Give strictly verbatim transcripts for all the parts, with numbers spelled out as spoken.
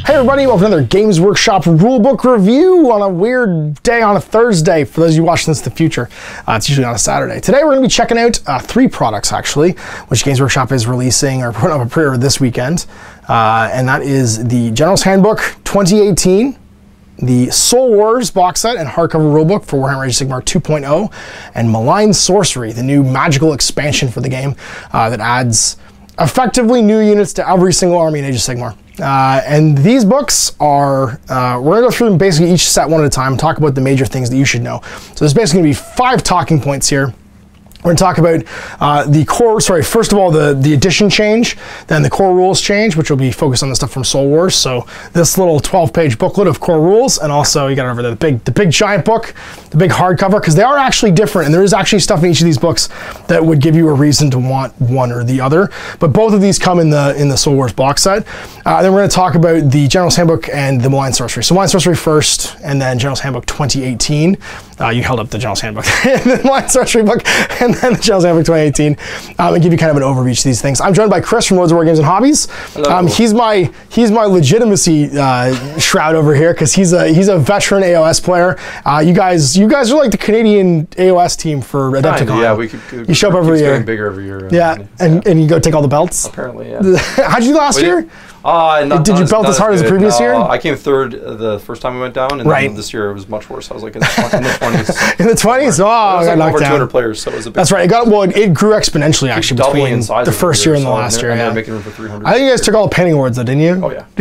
Hey everybody, welcome to another Games Workshop rulebook review on a weird day on a Thursday. For those of you watching this in the future, uh, it's usually on a Saturday. Today we're going to be checking out uh, three products actually, which Games Workshop is releasing or putting up a pre-order this weekend. Uh, and that is the General's Handbook twenty eighteen, the Soul Wars box set and hardcover rulebook for Warhammer Age of Sigmar two point oh, and Malign Sorcery, the new magical expansion for the game uh, that adds effectively new units to every single army in Age of Sigmar. Uh, and these books are, uh, we're gonna go through them basically each set one at a time, talk about the major things that you should know. So there's basically gonna be five talking points here. We're gonna talk about uh, the core, sorry, first of all, the, the edition change, then the core rules change, which will be focused on the stuff from Soul Wars. So this little twelve page booklet of core rules, and also you got over there the big, the big giant book, the big hardcover, because they are actually different, and there is actually stuff in each of these books that would give you a reason to want one or the other. But both of these come in the in the Soul Wars box set. Uh, then we're gonna talk about the General's Handbook and the Malign Sorcery. So Malign Sorcery first, and then General's Handbook twenty eighteen. Uh, you held up the General's Handbook, and the Malign Sorcery book, and then the General's Handbook twenty eighteen, um, and give you kind of an overview of each of these things. I'm joined by Chris from Loads of War Games and Hobbies. Um, he's my he's my legitimacy uh, shroud over here because he's a he's a veteran A O S player. Uh, you guys you guys are like the Canadian A O S team for Adepticon. Yeah, we could. You show up every year. Getting bigger every year. Yeah, yeah. And yeah. and you go take all the belts. Apparently, yeah. How'd you do last Wait, year? Uh, not, Did not you as, belt as hard as, as the previous no, year? I came third the first time we went down, and right. then this year it was much worse. I was like in the twenties. In the twenties? Oh, I was got like knocked over down. two hundred players, so it was a big. That's right. It got well. It grew exponentially actually between in size the first year and the so last year. And yeah. they're making room for three hundred. I think you guys took all the painting awards, though, didn't you? Oh yeah.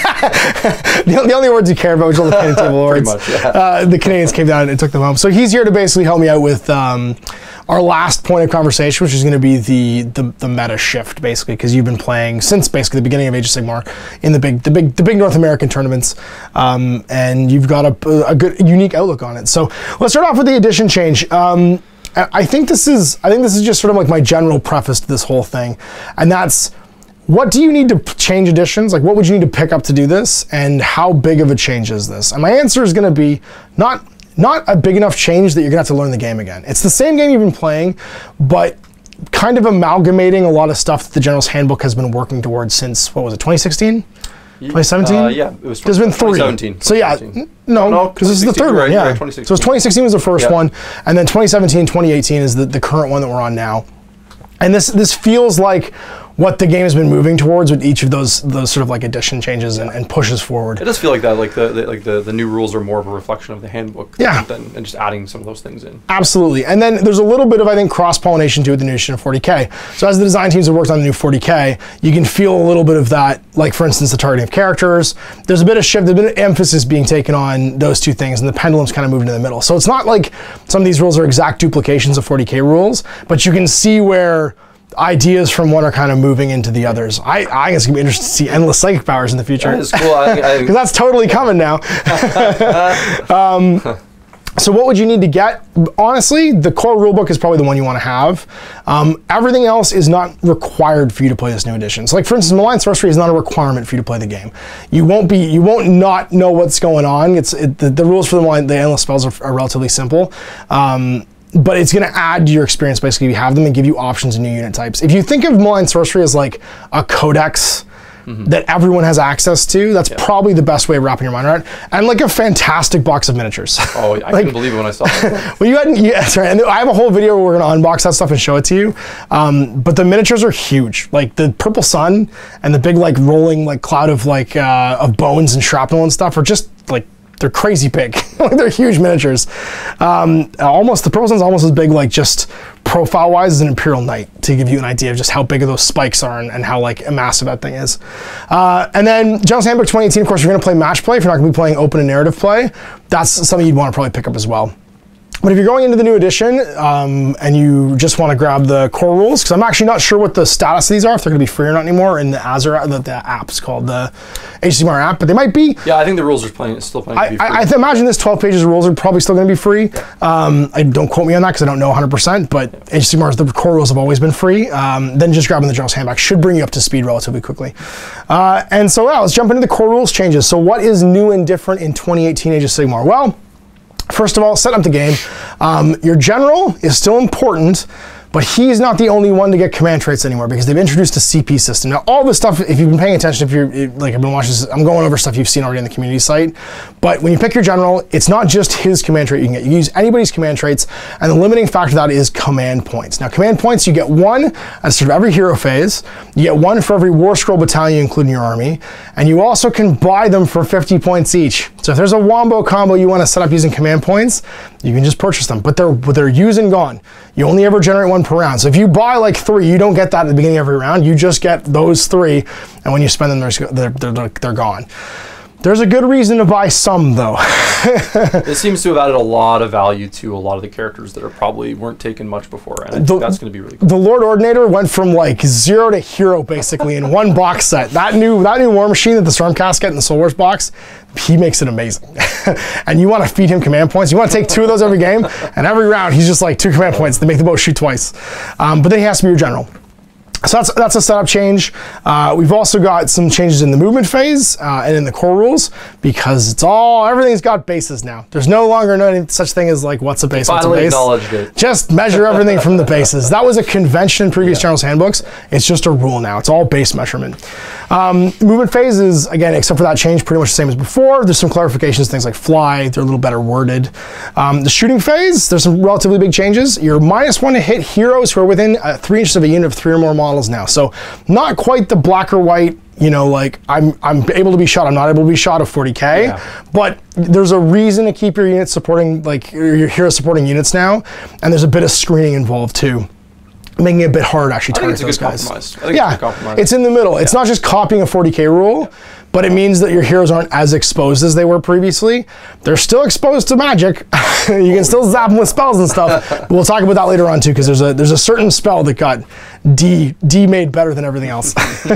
the, the only awards you care about, which are all the painting table awards. Pretty much, yeah. Uh, the Canadians came down and took them home. So he's here to basically help me out with um, our last point of conversation, which is going to be the, the the meta shift, basically, because you've been playing since basically the beginning of Age of Sigmar in the big the big the big North American tournaments, um, and you've got a, a good unique outlook on it. So let's start off with the edition change. Um, I think this is I think this is just sort of like my general preface to this whole thing, and that's what do you need to change editions? Like, what would you need to pick up to do this, and how big of a change is this? And my answer is going to be not. Not a big enough change that you're gonna have to learn the game again. It's the same game you've been playing, but kind of amalgamating a lot of stuff that the General's Handbook has been working towards since, what was it, twenty sixteen? twenty seventeen? Uh, yeah, it was There's been three. twenty seventeen. So yeah, no, because this is the third right, one, yeah. Right, so it's twenty sixteen was the first yeah. one, and then twenty seventeen, twenty eighteen is the, the current one that we're on now. And this this feels like what the game has been moving towards with each of those those sort of like addition changes and, and pushes forward. It does feel like that, like the, the like the, the new rules are more of a reflection of the handbook yeah. than and just adding some of those things in. Absolutely. And then there's a little bit of, I think, cross-pollination to it, the new edition of forty K. So as the design teams have worked on the new forty K, you can feel a little bit of that, like for instance, the targeting of characters. There's a bit of shift, there's a bit of emphasis being taken on those two things, and the pendulum's kind of moved into the middle. So it's not like some of these rules are exact duplications of forty K rules, but you can see where ideas from one are kind of moving into the others. I, I guess it's gonna be interesting to see endless psychic powers in the future. That is cool. Because that's totally coming now. um, so what would you need to get? Honestly, the core rulebook is probably the one you want to have. Um, everything else is not required for you to play this new edition. So like for instance, Malign Sorcery is not a requirement for you to play the game. You won't be, you won't not know what's going on. It's it, the, the rules for the Malign, the endless spells are, are relatively simple. Um, But it's going to add to your experience, basically, if you have them, and give you options and new unit types. If you think of Malign Sorcery as like a codex mm-hmm. that everyone has access to, that's yeah. probably the best way of wrapping your mind around it. And like a fantastic box of miniatures. Oh, I like, couldn't believe it when I saw it. Well, you hadn't, yeah, that's right. And I have a whole video where we're going to unbox that stuff and show it to you. Um, but the miniatures are huge. Like the purple sun and the big like rolling like cloud of like uh, of bones and shrapnel and stuff are just like, they're crazy big. They're huge miniatures. Um, almost, the purple sun's almost as big, like just profile-wise, as an Imperial Knight, to give you an idea of just how big of those spikes are and, and how like massive that thing is. Uh, and then General's Handbook twenty eighteen, of course, you're gonna play match play. If you're not gonna be playing open and narrative play, that's something you'd wanna probably pick up as well. But if you're going into the new edition um, and you just want to grab the core rules, because I'm actually not sure what the status of these are, if they're going to be free or not anymore in the Azure, the, the app's called the Age of Sigmar app, but they might be. Yeah, I think the rules are playing, still playing to be free. I, I imagine this twelve pages of rules are probably still going to be free. Um, I don't quote me on that because I don't know one hundred percent, but yeah. Age of Sigmar's the core rules have always been free. Um, then just grabbing the General's Handbook should bring you up to speed relatively quickly. Uh, and so yeah, let's jump into the core rules changes. So what is new and different in twenty eighteen Age of Sigmar? Well, first of all, set up the game. Um, your general is still important, But he's not the only one to get command traits anymore because they've introduced a C P system. Now, all this stuff, if you've been paying attention, if you're like I've been watching this, I'm going over stuff you've seen already on the community site. But when you pick your general, it's not just his command trait you can get. You can use anybody's command traits, and the limiting factor of that is command points. Now, command points, you get one at sort of every hero phase. You get one for every War Scroll battalion you include in your army, and you also can buy them for fifty points each. So if there's a wombo combo you want to set up using command points, you can just purchase them, but they're but they're used and gone. You only ever generate one per round. So if you buy like three, you don't get that at the beginning of every round. You just get those three, and when you spend them, they're they're, they're, they're gone. There's a good reason to buy some, though. It seems to have added a lot of value to a lot of the characters that are probably weren't taken much before, and I think the, that's going to be really cool. The Lord Ordinator went from like zero to hero basically in one box set. That new that new War Machine that the Stormcast get in the Soul Wars box, he makes it amazing. And you want to feed him command points. You want to take two of those every game, and every round he's just like two command points. They make the boat shoot twice. Um, but then he has to be your general. So that's, that's a setup change. Uh, we've also got some changes in the movement phase uh, and in the core rules because it's all, everything's got bases now. There's no longer no such thing as like, what's a base, what's a base? Acknowledged it. Just measure everything from the bases. That was a convention in previous yeah. General's handbooks. It's just a rule now. It's all base measurement. Um, movement phase is, again, except for that change, pretty much the same as before. There's some clarifications, things like fly, they're a little better worded. Um, the shooting phase, there's some relatively big changes. You're minus one to hit heroes who are within uh, three inches of a unit of three or more models now. So not quite the black or white, you know, like I'm I'm able to be shot, I'm not able to be shot of forty K, yeah. But there's a reason to keep your units supporting, like your hero supporting units now, and there's a bit of screening involved too, making it a bit hard to actually target those guys. Compromise. I think yeah, it's, a compromise. It's in the middle. Yeah. It's not just copying a forty K rule, yeah. But it means that your heroes aren't as exposed as they were previously. They're still exposed to magic. You can still zap them with spells and stuff. But we'll talk about that later on too, because there's a there's a certain spell that got D D made better than everything else.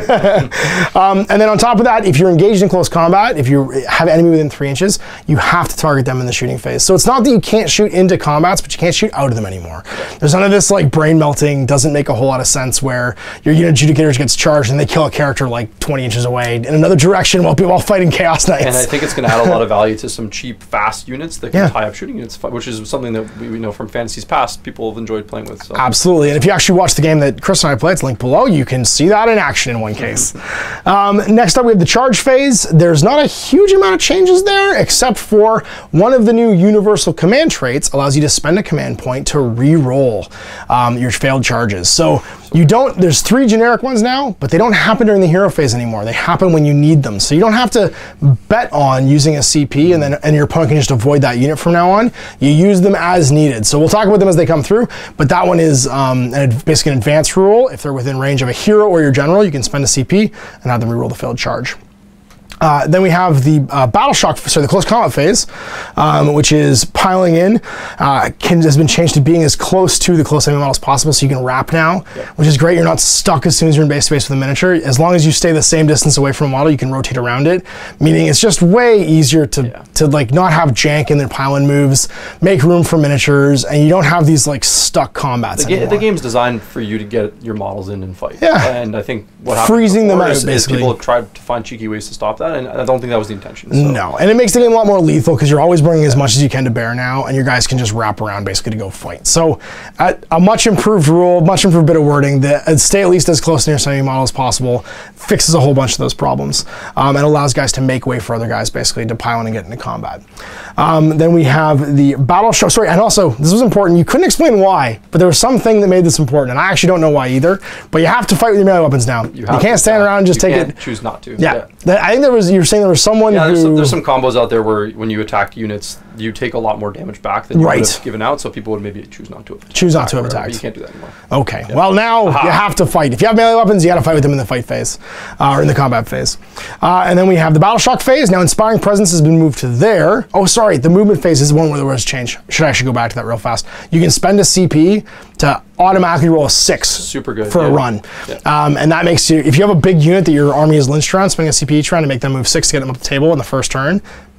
um, and then on top of that, if you're engaged in close combat, if you have an enemy within three inches, you have to target them in the shooting phase. So it's not that you can't shoot into combats, but you can't shoot out of them anymore. There's none of this like brain melting. Doesn't make a whole lot of sense where your unit adjudicators gets charged and they kill a character like twenty inches away in another direction while while fighting Chaos Knights. And I think it's going to add a lot of value to some cheap, fast units that can yeah. tie up shooting units, which is something that we know from Fantasy's past people have enjoyed playing with. So. Absolutely, and if you actually watch the game that Chris and I played, it's linked below, you can see that in action in one case. Um, next up, we have the charge phase. There's not a huge amount of changes there, except for one of the new universal command traits allows you to spend a command point to re-roll um, your failed charges. So you don't, there's three generic ones now, but they don't happen during the hero phase anymore. They happen when you need them. So you don't have to bet on using a C P and then and your opponent can just avoid that unit from now on. You use them as needed. So we'll talk about them as they come through, but that one is um, an, basically an advanced rule. If they're within range of a hero or your general, you can spend a C P and have them reroll the failed charge. Uh, then we have the uh, battle shock, sorry, the close combat phase, um, which is piling in. Uh, can, has been changed to being as close to the close enemy model as possible, so you can wrap now, yep. which is great. You're not stuck as soon as you're in base space with a miniature. As long as you stay the same distance away from a model, you can rotate around it. Meaning it's just way easier to yeah. to like not have jank in their pile-in moves, make room for miniatures, and you don't have these like stuck combats the, anymore. Ga the game's designed for you to get your models in and fight. Yeah, and I think what freezing them out is, basically. Is people have tried to find cheeky ways to stop that, and I don't think that was the intention. So. No, and it makes the game a lot more lethal because you're always bringing as much as you can to bear now, and your guys can just wrap around basically to go fight. So uh, a much improved rule, much improved bit of wording that uh, stay at least as close to your enemy model as possible, fixes a whole bunch of those problems, um, and allows guys to make way for other guys basically to pile in and get into combat. Um, then we have the battle show, sorry, and also this was important, you couldn't explain why, but there was something that made this important, and I actually don't know why either, but you have to fight with your melee weapons now. You, you can't stand around and just you take can't it. choose not to. Yeah. yeah. I think there was, you were saying there was someone yeah, who... There's some, there's some combos out there where when you attack units, you take a lot more damage back than you right. would have given out, so people would maybe choose not to have Choose not to have attacked. You can't do that anymore. Okay, yeah. well now Aha. you have to fight. If you have melee weapons, you gotta fight with them in the fight phase, uh, or in the combat phase. Uh, and then we have the battle shock phase. Now Inspiring Presence has been moved to there. Oh, sorry, the movement phase is the one where there was a change. Should actually go back to that real fast. You can spend a C P to automatically roll a six Super good, for yeah. a run. Yeah. Um, and that makes you, if you have a big unit that your army is lynched around, spending a C P each round to make them move six to get them up the table in the first turn,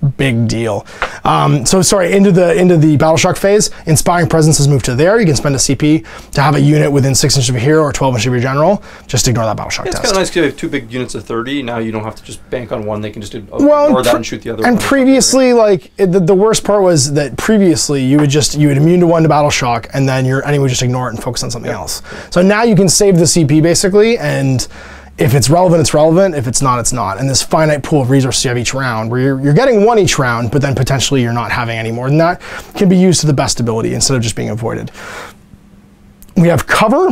big deal. Um, so sorry, into the into the Battle Shock phase, Inspiring Presence has moved to there. You can spend a C P to have a unit within six inches of a hero or twelve inches of your general. Just ignore that Battle Shock yeah, it's test. It's kind of nice because you have two big units of thirty. Now you don't have to just bank on one. They can just do, well, ignore that and shoot the other and one. And previously, like, it, the, the worst part was that previously you would just, you would immune to one to Battle Shock, and then your enemy would just ignore it and focus on something yeah. else. So now you can save the C P basically, and if it's relevant, it's relevant. If it's not, it's not. And this finite pool of resources you have each round, where you're, you're getting one each round, but then potentially you're not having any more than that, can be used to the best ability instead of just being avoided. We have Cover.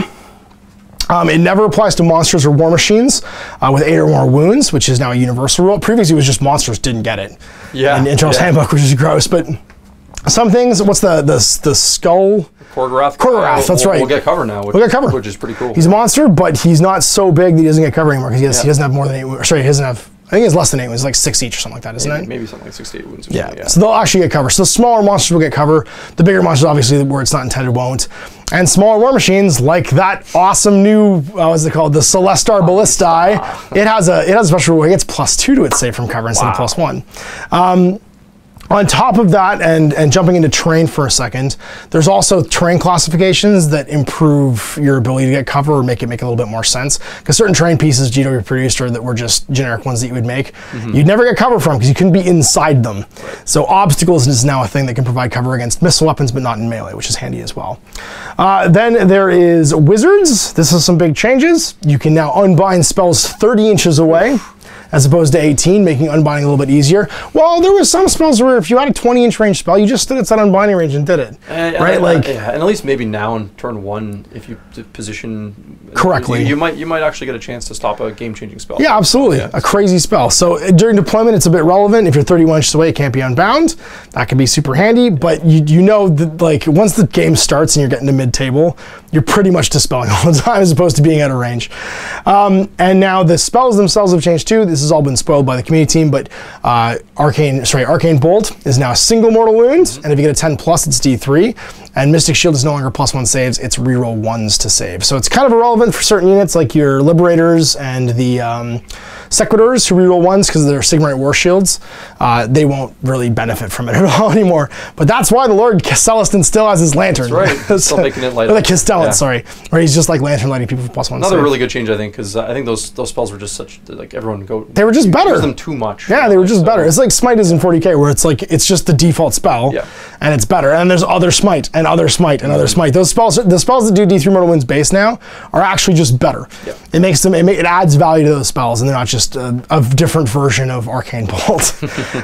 Um, it never applies to monsters or war machines uh, with eight or more wounds, which is now a universal rule. Previously, it was just monsters didn't get it. Yeah. In, in Charles' yeah. Handbook, which is gross, but some things. What's the the the skull? Korgorath. Korgorath, that's we'll, right. We'll get Cover now. Which, we'll get Cover, which is pretty cool. He's a monster, but he's not so big that he doesn't get Cover anymore because he, yeah. he doesn't have more than eight. Or sorry, he doesn't have. I think he has less than eight wounds, like six each or something like that, isn't maybe, it? Maybe something like sixty-eight wounds. Or yeah. something, yeah. So they'll actually get Cover. So the smaller monsters will get Cover. The bigger monsters, obviously, where it's not intended, won't. And smaller war machines, like that awesome new, uh, what's it called, the Celestar Ballistae. It has a it has a special rule. It gets plus two to its save from Cover instead wow. of plus one. Um, On top of that, and, and jumping into terrain for a second, there's also terrain classifications that improve your ability to get cover or make it make a little bit more sense. Because certain terrain pieces G W produced or that were just generic ones that you would make, mm-hmm. you'd never get cover from because you couldn't be inside them. Right. So obstacles is now a thing that can provide cover against missile weapons, but not in melee, which is handy as well. Uh, then there is Wizards. This is some big changes. You can now unbind spells thirty inches away. As opposed to eighteen, making unbinding a little bit easier. Well, there were some spells where if you had a twenty inch range spell, you just stood outside unbinding range and did it, uh, right? Uh, like, yeah, and at least maybe now in turn one, if you position correctly, you, you might you might actually get a chance to stop a game changing spell. Yeah, absolutely, yeah. a crazy spell. So uh, during deployment, it's a bit relevant. If you're thirty-one inches away, it can't be unbound. That can be super handy. But you you know that like once the game starts and you're getting to mid table, you're pretty much dispelling all the time as opposed to being out of range. Um, and now the spells themselves have changed too. This has all been spoiled by the community team, but uh, Arcane, sorry, Arcane Bolt is now a single mortal wound, mm-hmm. and if you get a ten plus, it's D three. And Mystic Shield is no longer plus one saves; it's reroll ones to save. So it's kind of irrelevant for certain units like your Liberators and the um, Sequitors who reroll ones because they're Sigmarite War Shields. Uh, they won't really benefit from it at all anymore. But that's why the Lord Celestin still has his lantern. That's right. so, still making it light. Or the Castellan, yeah. sorry, where he's just like lantern lighting people for plus one. Another save. really good change, I think, because uh, I think those those spells were just such like everyone go. They were just better. Use them too much. Yeah, they were just so. better. It's like Smite is in forty K, where it's like it's just the default spell, yeah. and it's better. And there's other Smite and other Smite and other Smite. Those spells, the spells that do D three mortal wounds base now, are actually just better. Yeah. It makes them, it, ma it adds value to those spells, and they're not just a, a different version of Arcane Bolt.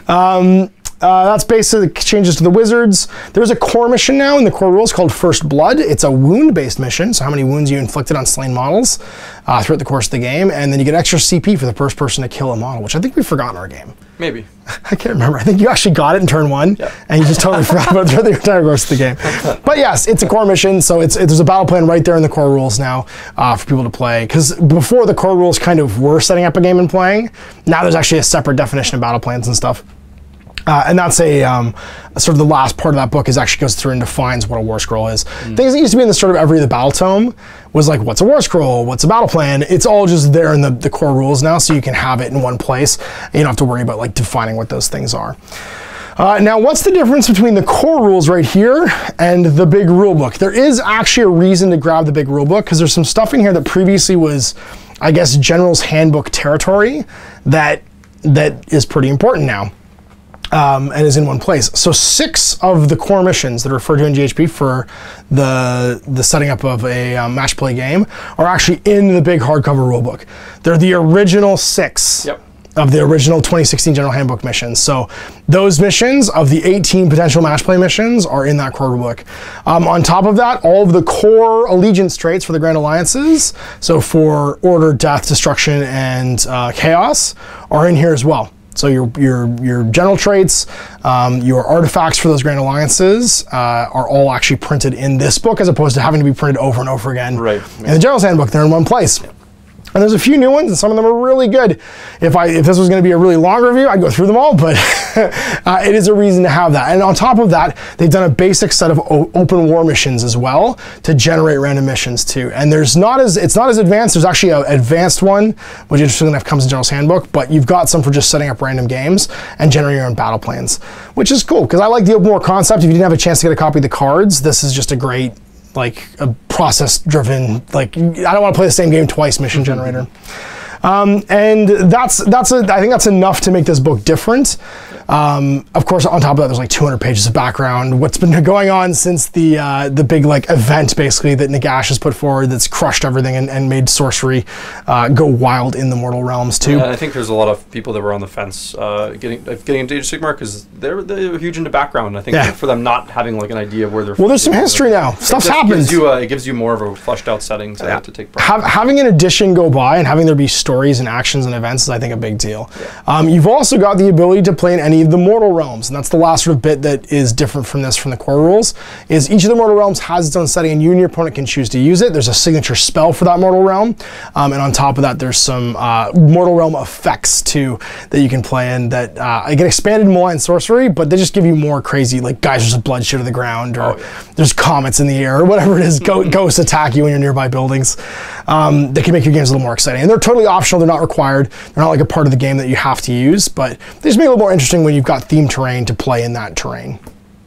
um, Uh, that's basically changes to the Wizards. There's a core mission now in the core rules called First Blood. It's a wound-based mission, so how many wounds you inflicted on slain models uh, throughout the course of the game, and then you get extra C P for the first person to kill a model, which I think we forgot in our game. Maybe. I can't remember. I think you actually got it in turn one, yeah. and you just totally forgot about it throughout the entire course of the game. But yes, it's a core mission, so it's it, there's a battle plan right there in the core rules now uh, for people to play. Because before the core rules kind of were setting up a game and playing, now there's actually a separate definition of battle plans and stuff. Uh, and that's a um, sort of the last part of that book is actually goes through and defines what a war scroll is. Mm. Things that used to be in the sort of every the battle tome was like, what's a war scroll? What's a battle plan? It's all just there in the, the core rules now, so you can have it in one place. And you don't have to worry about like defining what those things are. Uh, now, what's the difference between the core rules right here and the big rule book? There is actually a reason to grab the big rule book because there's some stuff in here that previously was, I guess, General's Handbook territory that that is pretty important now. Um, and is in one place. So six of the core missions that are referred to in G H P for the the setting up of a um, match play game are actually in the big hardcover rulebook. They're the original six yep. of the original twenty sixteen General Handbook missions. So those missions of the eighteen potential match play missions are in that core rulebook. Um, on top of that, all of the core allegiance traits for the Grand Alliances, so for Order, Death, Destruction, and uh, Chaos, are in here as well. So your your your general traits, um, your artifacts for those Grand Alliances uh, are all actually printed in this book, as opposed to having to be printed over and over again. Right. In the General's Handbook, they're in one place. Yeah. And there's a few new ones, and some of them are really good. If I if this was going to be a really long review, I'd go through them all, but uh, it is a reason to have that. And on top of that, they've done a basic set of open war missions as well to generate random missions too. And there's not as it's not as advanced. There's actually an advanced one, which interestingly enough comes in General's Handbook, but you've got some for just setting up random games and generating your own battle plans, which is cool because I like the open war concept. If you didn't have a chance to get a copy of the cards, this is just a great, like a process-driven, like I don't want to play the same game twice mission generator. Um, and that's that's a, I think that's enough to make this book different. Um, of course, on top of that, there's like two hundred pages of background. What's been going on since the uh, the big like event basically that Nagash has put forward that's crushed everything and, and made sorcery uh, go wild in the mortal realms too. Yeah, I think there's a lot of people that were on the fence uh, getting uh, getting into Age of Sigmar because they're they're huge into background. I think yeah. for them not having like an idea of where they're. Well, there's some history now. Stuff's happened. Gives you a, it gives you more of a fleshed out setting to, yeah. to take part. Have, having an edition go by and having there be stories and actions and events is, I think, a big deal. Yeah. Um, you've also got the ability to play in any of the mortal realms. And that's the last sort of bit that is different from this from the core rules, is each of the mortal realms has its own setting and you and your opponent can choose to use it. There's a signature spell for that mortal realm. Um, and on top of that, there's some uh, mortal realm effects too that you can play in that uh, get expanded in Malign Sorcery, but they just give you more crazy, like geysers of blood shoot to the ground, or oh, yeah. there's comets in the air, or whatever it is, go ghosts attack you in your nearby buildings. Um, they can make your games a little more exciting. And they're totally optional, they're not required. They're not like a part of the game that you have to use, but they just make it a little more interesting when you've got themed terrain to play in that terrain.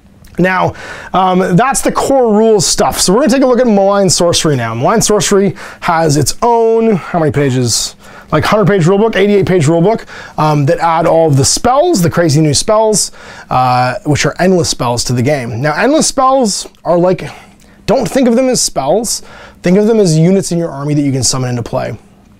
Now, um, that's the core rules stuff. So we're gonna take a look at Malign Sorcery now. Malign Sorcery has its own, how many pages? Like one hundred page rulebook, eighty-eight page rulebook um, that add all of the spells, the crazy new spells, uh, which are endless spells to the game. Now, endless spells are like, don't think of them as spells. Think of them as units in your army that you can summon into play.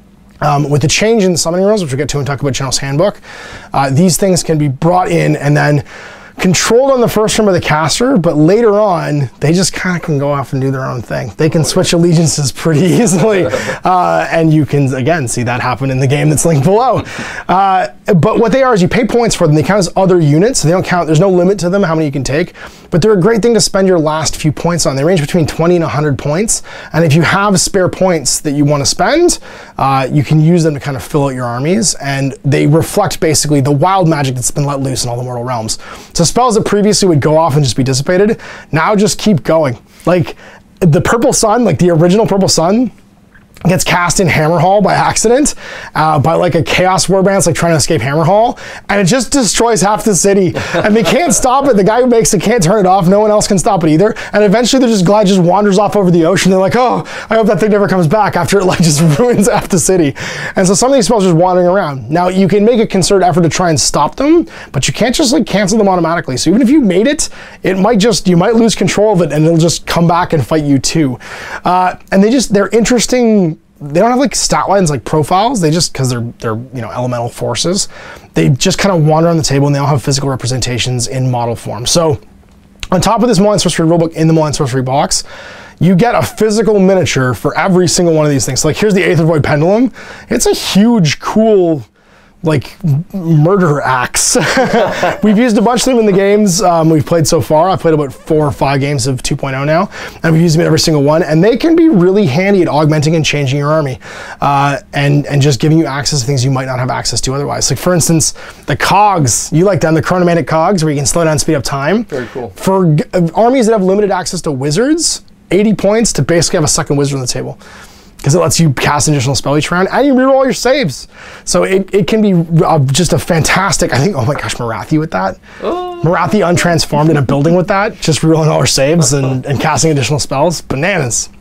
Um, with the change in summoning rules, which we'll get to and talk about General's Handbook, uh, these things can be brought in and then controlled on the first turn by the caster, but later on, they just kind of can go off and do their own thing. They can switch allegiances pretty easily, uh, and you can, again, see that happen in the game that's linked below. Uh, but what they are is you pay points for them. They count as other units, so they don't count, there's no limit to them, how many you can take, but they're a great thing to spend your last few points on. They range between twenty and one hundred points, and if you have spare points that you want to spend, uh, you can use them to kind of fill out your armies, and they reflect basically the wild magic that's been let loose in all the mortal realms. So spells that previously would go off and just be dissipated, now just keep going. Like the Purple Sun, like the original Purple Sun, gets cast in Hammerhall by accident, uh, by like a Chaos Warband, like trying to escape Hammerhall, and it just destroys half the city. And they can't stop it. The guy who makes it can't turn it off. No one else can stop it either. And eventually they're just glad it just wanders off over the ocean. They're like, oh, I hope that thing never comes back, after it like just ruins half the city. And so some of these spells are just wandering around. Now you can make a concerted effort to try and stop them, but you can't just like cancel them automatically. So even if you made it, it might just, you might lose control of it and it'll just come back and fight you too. Uh, and they just, they're interesting. They don't have like stat lines like profiles. They just, because they're they're you know elemental forces, they just kind of wander on the table and they all have physical representations in model form. So on top of this Malign Sorcery rulebook in the Malign Sorcery box, you get a physical miniature for every single one of these things. So like here's the Aether Void Pendulum. It's a huge, cool, like murder axe. We've used a bunch of them in the games um, we've played so far. I've played about four or five games of two point oh now, and we've used them in every single one, and they can be really handy at augmenting and changing your army, uh, and, and just giving you access to things you might not have access to otherwise. Like for instance, the cogs, you like them, the chronomantic cogs, where you can slow down and speed up time. Very cool. For uh, armies that have limited access to wizards, eighty points to basically have a second wizard on the table, because it lets you cast an additional spell each round, and you reroll all your saves. So it, it can be uh, just a fantastic, I think, oh my gosh, Marathi with that. Oh. Marathi untransformed in a building with that, just rerolling all our saves and, and casting additional spells. Bananas.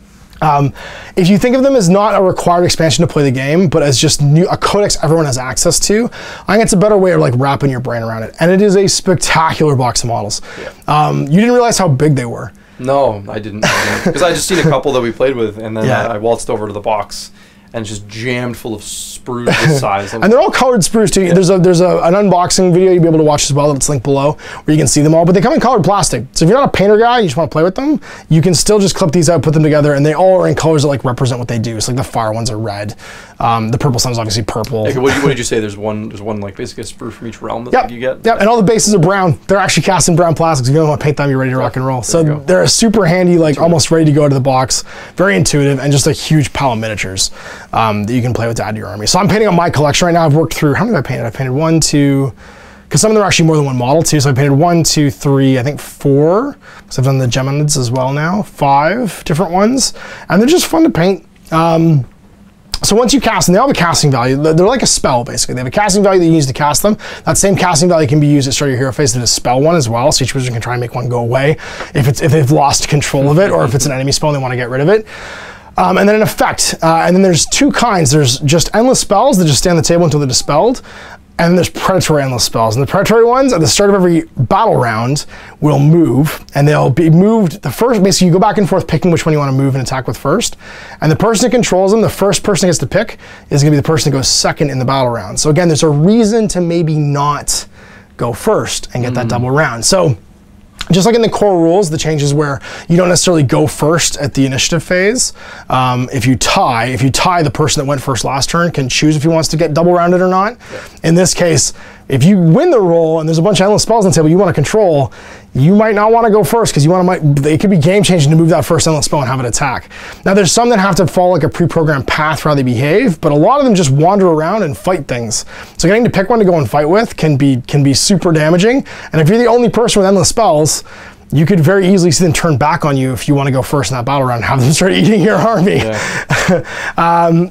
Um, if you think of them as not a required expansion to play the game, but as just new, a codex everyone has access to, I think it's a better way of like wrapping your brain around it. And it is a spectacular box of models. Yeah. Um, you didn't realize how big they were. No, I didn't. Because I just seen a couple that we played with, and then yeah. I, I waltzed over to the box, and just jammed full of sprues this size. And they're all colored sprues too. Yeah. There's a there's a, an unboxing video you'll be able to watch as well that's linked below, where you can see them all. But they come in colored plastic. So if you're not a painter guy and you just want to play with them, you can still just clip these out, put them together, and they all are in colors that like represent what they do. So like the fire ones are red. Um, the Purple Sun is obviously purple. Like, what, did you, what did you say? There's one, there's one like basically a sprue from each realm that yep. like, you get? Yep, and all the bases are brown. They're actually cast in brown plastics. If you don't want to paint them, you're ready to rock and roll. So they're a super handy, like almost ready to go to the box. Very intuitive, and just a huge pile of miniatures. um, that you can play with to add to your army. So I'm painting up my collection right now. I've worked through, how many have I painted? I've painted one, two, because some of them are actually more than one model too. So I painted one, two, three, I think four, because I've done the Geminids as well now, five different ones. And they're just fun to paint. Um, So once you cast them, they all have a casting value. They're like a spell, basically. They have a casting value that you use to cast them. That same casting value can be used at start your hero phase to dispel one as well. So each person can try and make one go away if it's if they've lost control of it, or if it's an enemy spell and they want to get rid of it. Um, and then an effect. Uh, and then there's two kinds. There's just endless spells that just stay on the table until they're dispelled. And then there's predatory endless spells. And the predatory ones, at the start of every battle round, will move. And they'll be moved, the first, basically you go back and forth picking which one you want to move and attack with first. And the person that controls them, the first person that gets to pick, is going to be the person that goes second in the battle round. So again, there's a reason to maybe not go first and get mm. that double round. So just like in the core rules, the change is where you don't necessarily go first at the initiative phase. Um, if you tie, if you tie, the person that went first last turn can choose if he wants to get double rounded or not. Yeah. In this case, if you win the roll and there's a bunch of endless spells on the table you want to control, you might not want to go first because you want to, might, it could be game changing to move that first endless spell and have it attack. Now there's some that have to follow like a pre-programmed path for how they behave, but a lot of them just wander around and fight things. So getting to pick one to go and fight with can be, can be super damaging. And if you're the only person with endless spells, you could very easily see them turn back on you if you want to go first in that battle round and have them start eating your army. Yeah. um,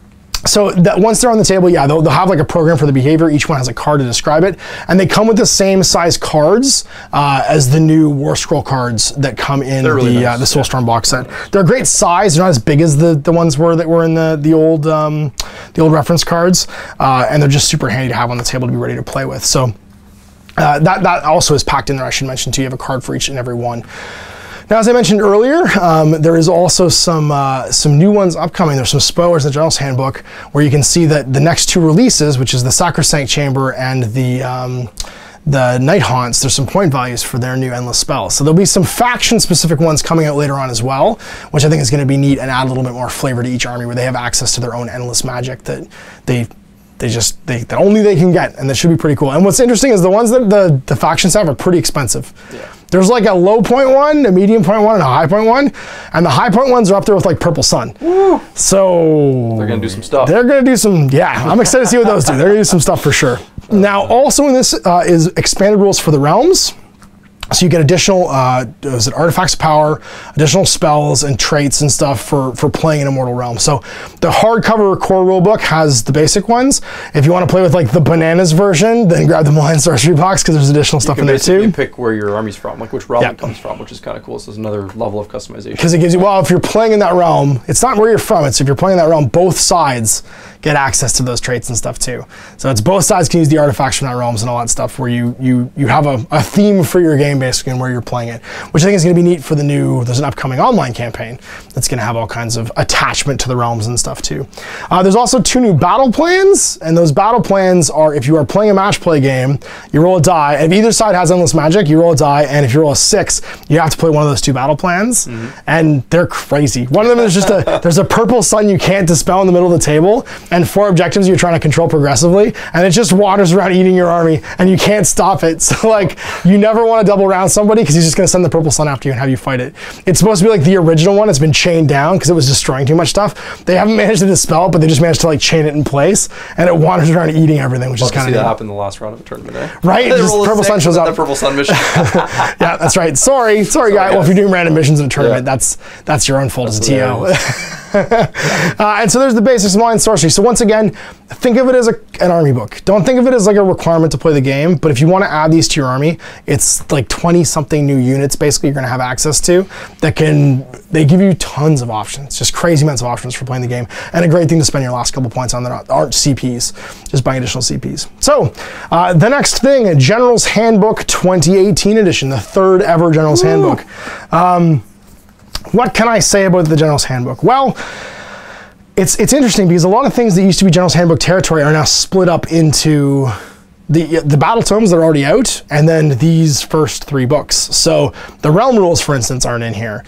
So that once they're on the table, yeah, they'll, they'll have like a program for the behavior. Each one has a card to describe it. And they come with the same size cards uh, as the new War Scroll cards that come in the, really nice. uh, the Soulstorm yeah. box set. They're a great size. They're not as big as the, the ones were that were in the, the, old, um, the old reference cards. Uh, and they're just super handy to have on the table to be ready to play with. So uh, that, that also is packed in there, I should mention too. You have a card for each and every one. Now, as I mentioned earlier, um, there is also some uh, some new ones upcoming. There's some spoilers in the General's Handbook where you can see that the next two releases, which is the Sacrosanct Chamber and the um, the Night Haunts, there's some point values for their new endless spells. So there'll be some faction-specific ones coming out later on as well, which I think is going to be neat and add a little bit more flavor to each army where they have access to their own endless magic that they they just they that only they can get, and that should be pretty cool. And what's interesting is the ones that the the factions have are pretty expensive. Yeah. There's like a low point one, a medium point one, and a high point one. And the high point ones are up there with like Purple Sun. Woo. So they're gonna do some stuff. They're gonna do some, yeah, I'm excited to see what those do. They're gonna do some stuff for sure. Now, also in this uh, is expanded rules for the realms. So you get additional uh, is it artifacts of power, additional spells and traits and stuff for, for playing in Immortal Realm. So the hardcover core rulebook has the basic ones. If you want to play with like the bananas version, then grab the Malign Sorcery box because there's additional stuff in there too. You can pick where your army's from, like which realm yeah. it comes from, which is kind of cool. So there's another level of customization. Because it gives you, well, if you're playing in that realm, it's not where you're from, it's if you're playing in that realm, both sides get access to those traits and stuff too. So it's both sides can use the artifacts from that realms and all that stuff where you you you have a, a theme for your game basically and where you're playing it, which I think is going to be neat for the new, there's an upcoming online campaign that's going to have all kinds of attachment to the realms and stuff too. Uh, there's also two new battle plans, and those battle plans are if you are playing a match play game, you roll a die, and if either side has endless magic, you roll a die, and if you roll a six, you have to play one of those two battle plans, mm-hmm. and they're crazy. One of them is just a, there's a purple sun you can't dispel in the middle of the table, and four objectives you're trying to control progressively, and it just wanders around eating your army, and you can't stop it. So like, you never want to double round somebody because he's just going to send the purple sun after you and have you fight it. It's supposed to be like the original one. It's been chained down because it was destroying too much stuff. They haven't managed to dispel it, but they just managed to like chain it in place, and it wanders around eating everything, which Love is kind of that happened in the last round of the tournament, eh? Right? Just purple sun shows up. The purple sun mission. Yeah, that's right. Sorry, sorry, sorry guy. Guys. Well, if you're doing random missions in a tournament, yeah. that's that's your own fault as a T O. uh, and so there's the basics of Malign Sorcery. So once again, think of it as a, an army book. Don't think of it as like a requirement to play the game, but if you want to add these to your army, it's like twenty something new units basically you're going to have access to that can, they give you tons of options, just crazy amounts of options for playing the game, and a great thing to spend your last couple points on that aren't C Ps, just buying additional C Ps. So uh, the next thing, General's Handbook twenty eighteen edition, the third ever General's Woo. Handbook. Um, What can I say about the General's Handbook? Well, it's it's interesting because a lot of things that used to be General's Handbook territory are now split up into the the battle tomes that are already out, and then these first three books. So the realm rules, for instance, aren't in here.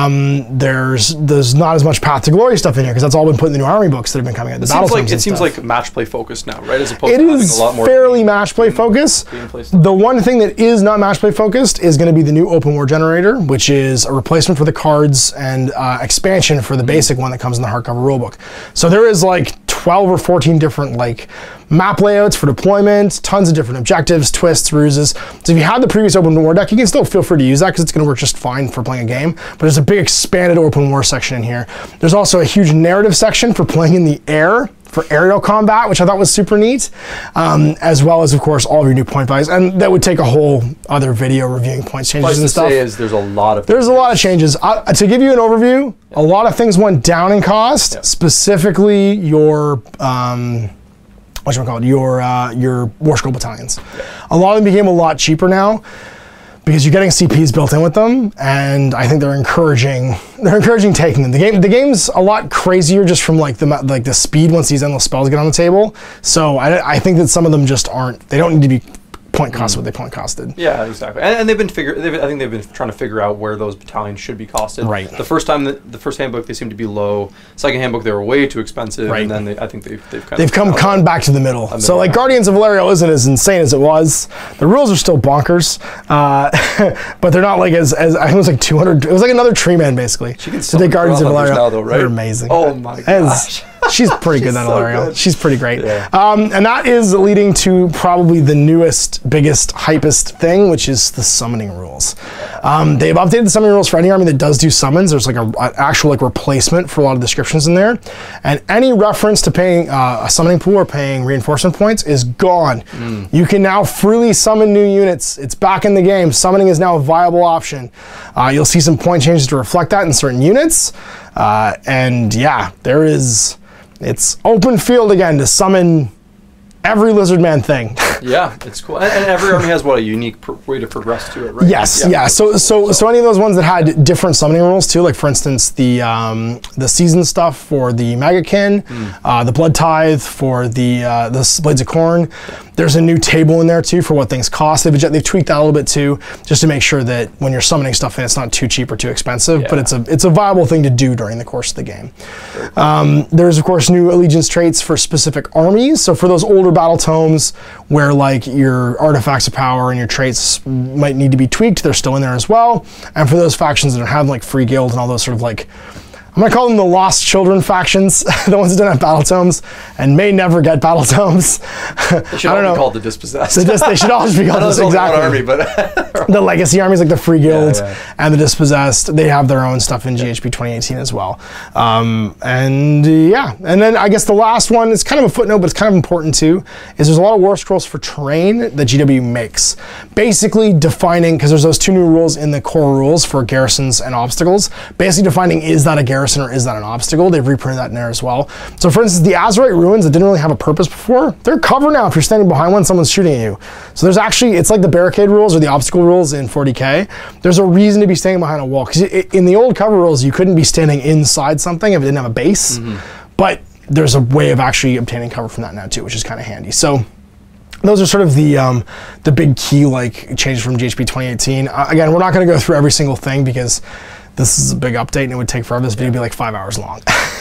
Um, there's there's not as much Path to Glory stuff in here because that's all been put in the new army books that have been coming out. The it battle seems like tomes it seems stuff. like match play focused now, right? As opposed it to having is a lot more fairly game, match play game, focused. Gameplay stuff. The one thing that is not match play focused is going to be the new open war generator, which is a replacement for the cards and uh, expansion for the basic one that comes in the hardcover rulebook. So there is like twelve or fourteen different like map layouts for deployment, tons of different objectives, twists, ruses. So if you had the previous open war deck, you can still feel free to use that because it's going to work just fine for playing a game. But there's a big expanded open war section in here. There's also a huge narrative section for playing in the air, for aerial combat, which I thought was super neat, um, as well as, of course, all of your new point values. And that would take a whole other video reviewing points changes and stuff. Say is there's a lot of there's a lot of changes. Uh, to give you an overview, yeah. a lot of things went down in cost, yeah. specifically your um, whatchamacallit, your uh, your War Scroll battalions. Yeah. A lot of them became a lot cheaper now, because you're getting C Ps built in with them, and I think they're encouraging they're encouraging taking them. The game the game's a lot crazier just from like the like the speed once these endless spells get on the table. So I, I think that some of them just aren't. They don't need to be point cost mm. what they point costed. Yeah, exactly. And, and they've been figure. They've, I think they've been trying to figure out where those battalions should be costed. Right. The first time that the first handbook they seemed to be low. Second handbook they were way too expensive. Right. And then they, I think they've they've kind they've of come con back to the middle. middle So like Guardians of Valerio isn't as insane as it was. The rules are still bonkers, uh, but they're not like as as I think it was like two hundred. It was like another tree man basically. She can so the Guardians of Valerio now, though, right? They're amazing. Oh my gosh. She's pretty good, that so Ilario. good. She's pretty great. Yeah. Um, and that is leading to probably the newest, biggest, hypest thing, which is the summoning rules. Um, they've updated the summoning rules for any army that does do summons. There's like an actual like replacement for a lot of descriptions in there. And any reference to paying uh, a summoning pool or paying reinforcement points is gone. Mm. You can now freely summon new units. It's back in the game. Summoning is now a viable option. Uh, you'll see some point changes to reflect that in certain units. Uh, and yeah, there is... It's open field again to summon every lizard man thing. Yeah, it's cool. And, and every army has what a unique pr way to progress to it, right? Yes, yeah. yeah. So, so, so any of those ones that had different summoning rules too, like for instance the um, the season stuff for the Magakin, mm. uh, the Blood Tithe for the uh, the Blades of Corn. Yeah. There's a new table in there too for what things cost. They've they've tweaked that a little bit too, just to make sure that when you're summoning stuff in, it's not too cheap or too expensive. Yeah. But it's a it's a viable thing to do during the course of the game. Cool. Um, there's of course new allegiance traits for specific armies. So for those older battle tomes where like your artifacts of power and your traits might need to be tweaked, they're still in there as well. And for those factions that have like free guild and all those sort of like, I'm gonna call them the lost children factions, the ones that don't have battle tomes and may never get battle tomes. They should I don't all know. be called the dispossessed. The dis they should all just be called this, exactly. Army, but the legacy armies like the free guild yeah, yeah. and the dispossessed, they have their own stuff in yeah. G H B twenty eighteen as well. Um, and uh, yeah, and then I guess the last one is kind of a footnote, but it's kind of important too, is there's a lot of war scrolls for terrain that G W makes. Basically defining, because there's those two new rules in the core rules for garrisons and obstacles, basically defining is that a garrison or is that an obstacle. They've reprinted that in there as well. So for instance, the Azurite ruins that didn't really have a purpose before, they're cover now if you're standing behind one, someone's shooting at you. So there's actually, it's like the barricade rules or the obstacle rules in forty K. There's a reason to be standing behind a wall. Because in the old cover rules, you couldn't be standing inside something if it didn't have a base. Mm-hmm. But there's a way of actually obtaining cover from that now too, which is kind of handy. So those are sort of the um, the big key like changes from G H B twenty eighteen. Uh, again, we're not going to go through every single thing because this is a big update and it would take forever. This video would be like five hours long.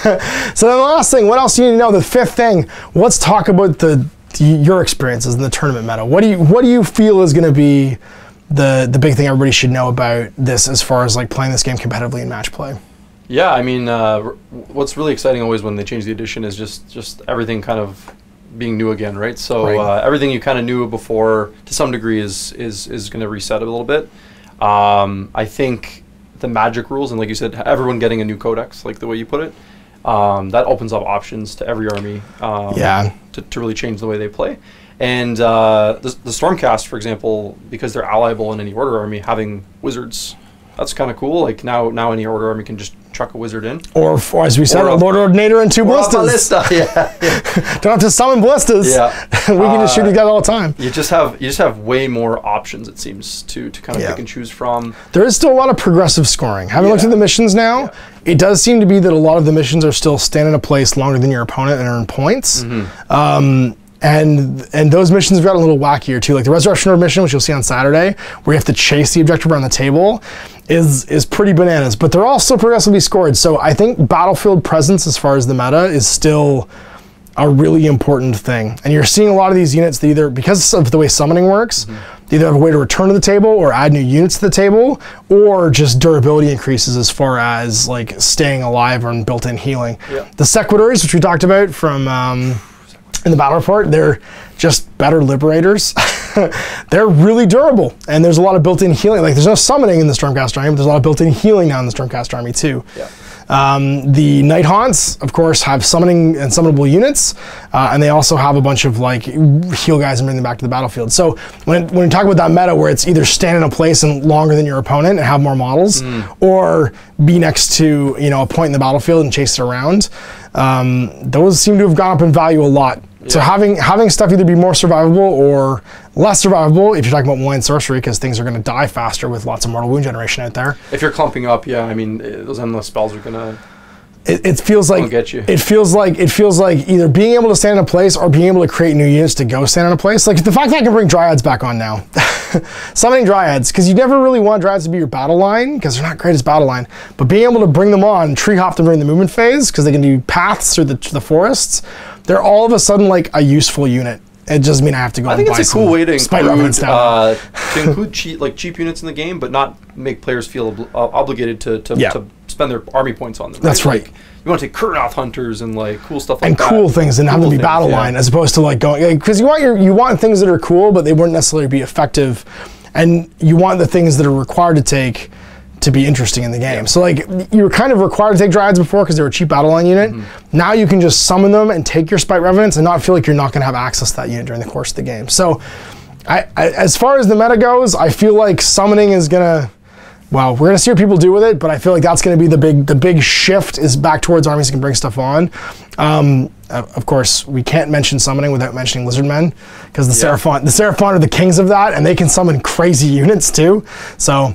So then the last thing, what else do you need to know? The fifth thing, let's talk about the, the your experiences in the tournament meta. What do you what do you feel is going to be the the big thing everybody should know about this as far as like playing this game competitively in match play? Yeah, I mean, uh, what's really exciting always when they change the edition is just just everything kind of being new again, right? So right. Uh, everything you kind of knew before, to some degree, is is is going to reset a little bit. Um, I think the magic rules, and like you said, everyone getting a new codex, like the way you put it, um, that opens up options to every army. Um, yeah. To, to really change the way they play. And uh, the, the Stormcast, for example, because they're allyable in any Order army, having wizards, that's kind of cool. Like now, now any Order army can just chuck a wizard in. Or, or as we said, a Lord Ordinator and two ballistas. Yeah, yeah. Don't have to summon ballistas. Yeah. We can just shoot these guys all the time. You just have you just have way more options, it seems, to to kind of yeah. pick and choose from. There is still a lot of progressive scoring. Having yeah. looked at the missions now, yeah. it does seem to be that a lot of the missions are still stand in a place longer than your opponent and earn points. Mm-hmm. um, And and those missions have gotten a little wackier too. Like the Resurrection Orb mission, which you'll see on Saturday, where you have to chase the objective around the table, is is pretty bananas. But they're all still progressively scored. So I think battlefield presence as far as the meta is still a really important thing. And you're seeing a lot of these units that either, because of the way summoning works, mm-hmm. they either have a way to return to the table or add new units to the table, or just durability increases as far as like staying alive and built-in healing. Yeah. The Sequitors, which we talked about from um, in the battle report, they're just better liberators. They're really durable, and there's a lot of built-in healing. Like there's no summoning in the Stormcast army, but there's a lot of built-in healing now in the Stormcast army too. Yeah. Um, the Night Haunts, of course, have summoning and summonable units, uh, and they also have a bunch of like heal guys and bring them back to the battlefield. So when, when we talk about that meta where it's either stand in a place and longer than your opponent and have more models, mm. or be next to, you know, a point in the battlefield and chase it around, um, those seem to have gone up in value a lot. Yeah. So having having stuff either be more survivable or less survivable, if you're talking about Malign Sorcery, because things are going to die faster with lots of mortal wound generation out there. If you're clumping up, yeah, I mean those endless spells are going to. It, it feels like get you. It feels like it feels like either being able to stand in a place or being able to create new units to go stand in a place. Like the fact that I can bring Dryads back on now, summoning Dryads, because you never really want Dryads to be your battle line because they're not great as battle line. But being able to bring them on, tree hop them during the movement phase because they can do paths through the the forests, they're all of a sudden like a useful unit. It doesn't mean I have to go. I think and it's buy a cool way to include uh, to include cheap like cheap units in the game, but not make players feel ob uh, obligated to to, yeah. to spend their army points on them. Right? That's right. Like, you want to take Kurnoth hunters and like cool stuff like and that. And cool things and cool have them be things, battle yeah. line as opposed to like going, because you want your you want things that are cool, but they wouldn't necessarily be effective, and you want the things that are required to take to be interesting in the game. Yeah. So like you were kind of required to take Dryads before because they were a cheap battle line unit. Mm-hmm. Now you can just summon them and take your Spite Revenants and not feel like you're not going to have access to that unit during the course of the game. So I, I, as far as the meta goes, I feel like summoning is going to, well, we're going to see what people do with it, but I feel like that's going to be the big the big shift is back towards armies that can bring stuff on. Um, of course, we can't mention summoning without mentioning Lizardmen, because the, yeah. Seraphon, the Seraphon are the kings of that, and they can summon crazy units too. So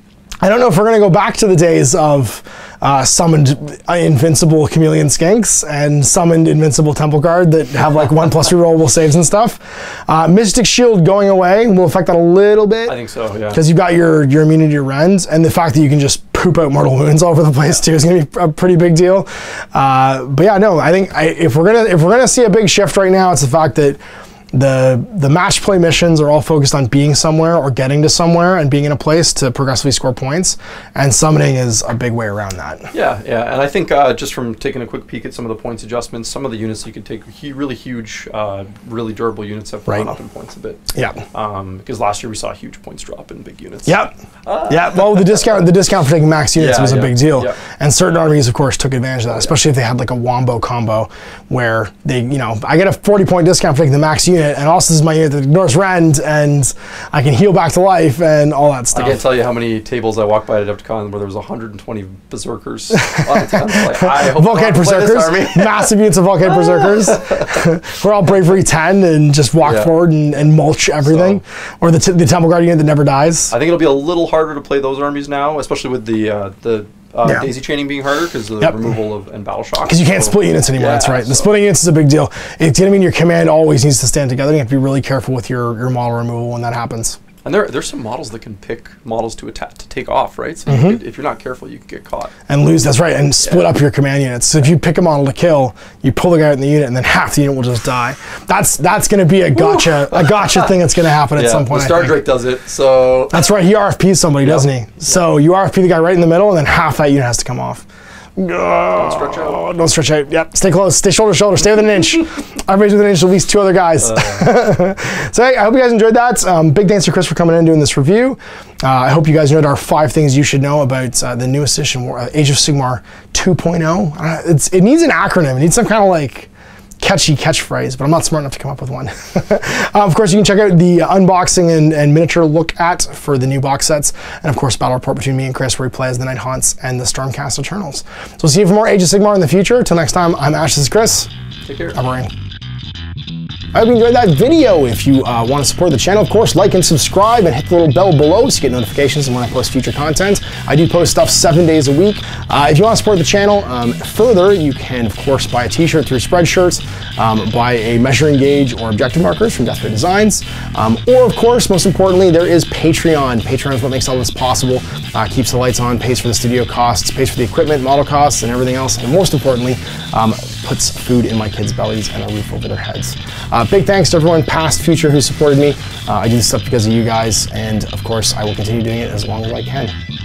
I don't know if we're going to go back to the days of uh, summoned invincible chameleon skinks and summoned invincible temple guard that have like one plus rerollable saves and stuff. Uh, Mystic Shield going away will affect that a little bit. I think so, yeah. Because you've got your, your immunity to rends, and the fact that you can just poop out mortal wounds all over the place yeah. too is going to be a pretty big deal. Uh, but yeah, no, I think I, if we're gonna if we're gonna see a big shift right now, it's the fact that The the match play missions are all focused on being somewhere or getting to somewhere and being in a place to progressively score points, and summoning is a big way around that. Yeah, yeah, and I think uh, just from taking a quick peek at some of the points adjustments, some of the units you could take he really huge, uh, really durable units have gone right. up in points a bit. Yeah. Um, because last year we saw a huge points drop in big units. Yep. Uh. Yeah. Well, the discount the discount for taking max units yeah, was a yeah, big deal, yeah. and certain armies, of course, took advantage of that, especially if they had like a wombo combo where they, you know, I get a forty point discount for taking the max unit, and also this is my unit that ignores rend, and I can heal back to life and all that stuff. I can't tell you how many tables I walked by at Adepticon where there was one hundred twenty berserkers on the tent. Like, I hope Volkite berserkers, massive units of Volkite berserkers. We're all bravery ten and just walk yeah. forward and, and mulch everything, so, or the t the temple guard unit that never dies. I think it'll be a little harder to play those armies now, especially with the uh, the. Uh, yeah. Daisy chaining being harder because of the yep. removal of and battle shock. Because you can't so, split units anymore. Yeah, that's right. So. The splitting units is a big deal. It's going to mean your command always needs to stand together. You have to be really careful with your your model removal when that happens. And there there's some models that can pick models to attack to take off, right? So mm-hmm. you could, if you're not careful, you can get caught and lose. That's right. And split yeah. up your command units. So if you pick a model to kill, you pull the guy out in the unit, and then half the unit will just die. That's that's going to be a gotcha a gotcha thing that's going to happen yeah, at some point. The Star Drake does it. So that's right. He R F Ps somebody, yep. doesn't he? So you R F P the guy right in the middle, and then half that unit has to come off. Don't stretch out. Don't stretch out. Yep. Stay close. Stay shoulder to shoulder. Stay within an inch. Everybody's within an inch of at least two other guys. Uh. So hey, I hope you guys enjoyed that. Um, big thanks to Chris for coming in and doing this review. Uh, I hope you guys enjoyed our five things you should know about uh, the newest edition, uh, Age of Sigmar two point oh. Uh, it's, it needs an acronym. It needs some kind of like catchy catchphrase, but I'm not smart enough to come up with one. uh, of course, you can check out the uh, unboxing and, and miniature look at for the new box sets, and of course, battle report between me and Chris, where we play as the Night Haunts and the Stormcast Eternals. So we'll see you for more Age of Sigmar in the future. Till next time, I'm Ash, this is Chris. Take care. I'm Maureen. I hope you enjoyed that video. If you uh, want to support the channel, of course, like and subscribe and hit the little bell below so you get notifications when I post future content. I do post stuff seven days a week. Uh, if you want to support the channel um, further, you can, of course, buy a t-shirt through Spreadshirts, um, buy a measuring gauge or objective markers from Death Ray Designs, um, or, of course, most importantly, there is Patreon. Patreon is what makes all this possible, uh, keeps the lights on, pays for the studio costs, pays for the equipment, model costs, and everything else, and most importantly, um, puts food in my kids' bellies and a roof over their heads. Uh, big thanks to everyone, past, future, who supported me. Uh, I do this stuff because of you guys, and of course, I will continue doing it as long as I can.